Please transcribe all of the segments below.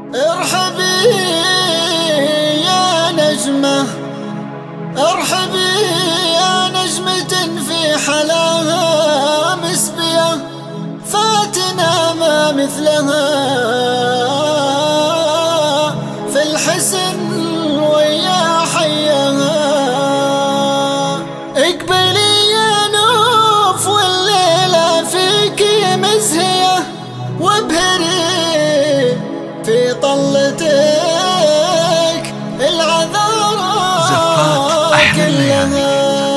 ارحبي يا نجمة، ارحبي يا نجمة في حلاها مسبية، فاتنا ما مثلها في الحسن ويا حيها. اقبلي يا نوف والليلة فيكي مزهية، وابهري في طلتك العذارى كلها.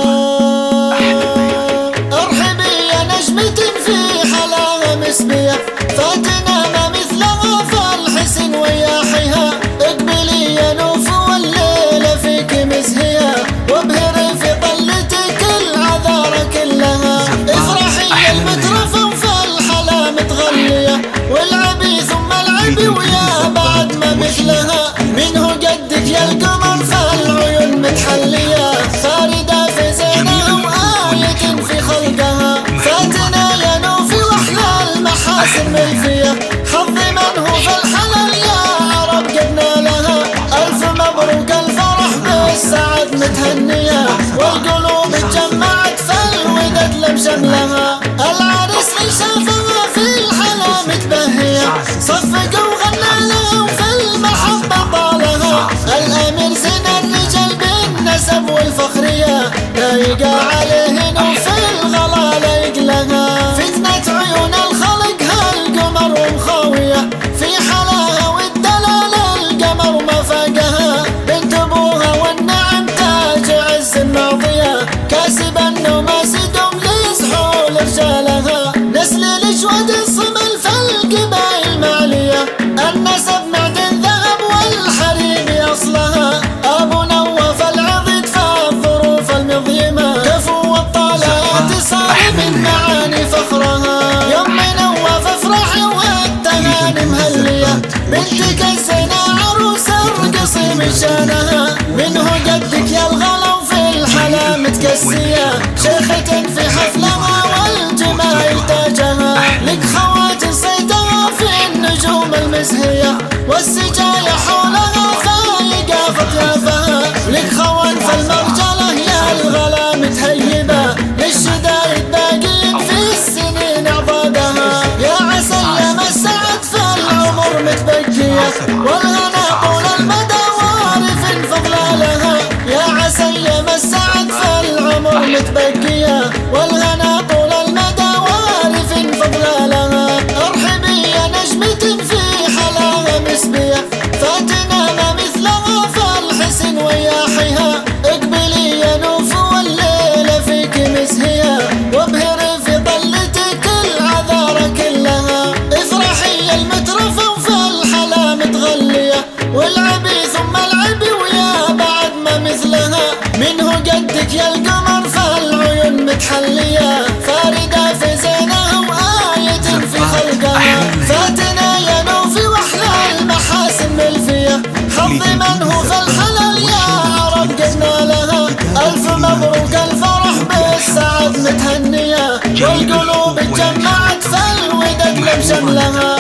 ارحبي يا نجمة في حلاها مسبية، فاتنا ما مثلها فالحسن وياحيها. اقبلي يا نوف والليلة فيك مزهية، وابهري في طلتك العذارى كلها. افرحي المترفة وفالحلا متغلية، والعبي ثم العبي ويا بعد ما مثلها. منه قدك يا القمر فالعيون متحلية، فاردة في زينها وآية في خلقها. فاتنا يا نوفي واحلى المحاسن ملفية، حظ من هو في الحلال يا عرب قدنا لها. ألف مبروك الفرح بالسعد متهنية، والقلوب اتجمعت فالوداد لم شملها. العريس شافها في الحلا متبهية، صفق وغنى لها وفي المحبة طالها. الأمير زين الرجال بالنسب والفخرية، لايقة عليه نوف الغلا لايق لها. فتنة عيون الخلق هالقمر ومخاوية، في حلاها والدلال القمر ما فاقها. بنت ابوها والنعم تاج عز ماضية، كاسبا وما سدم ليزحول رجالها. نسل الجود الصمل فالقبائل معلية، النسب معدن ذهب والحريم اصلها. ابو نواف العضد فالظروف المظيمة، كفو والطالات صار من معاني فخرها. يوم نواف افرحي والتهاني مهلية، بنتك الزينة عروس الرقصي من شانها. منه قدك يا الغلا وفي الحلا متكسية، شيخة في حفلها والجمال تاجها. لك خوات صيتها في النجوم المزهية، والسجايا حولها فايقة فطيافها. لك خوان في المرجلة يا الغلا متهيبة، للشدايد باقين في السنين عضادها. يا عسى ايام السعد فالعمر متبقية، والغنى طول المدى وارث فضلالها. يا عسى ايام السعد فالعمر متبقية، والغنى طول المدى وارث فضلالها. ارحبي يا نجمة في حلاها مسبية، فاتنا ما مثلها فالحسن وياحيها. اقبلي يا نوف والليلة فيك مزهية، وابهري في طلتك العذارى كلها. افرحي المترفة وفالحلا متغلية، والعبي ثم العبي ويا بعد ما مثلها. منه قدك يا القمر فالعيون متحلية، فاردة في زينها وآية في خلقها. فاتنا يا نوفي واحلى المحاسن ملفية، حظ من هو في الحلال يا عرب قدنا لها. ألف مبروك الفرح بالسعد متهنية، والقلوب اتجمعت فالوداد لم شملها.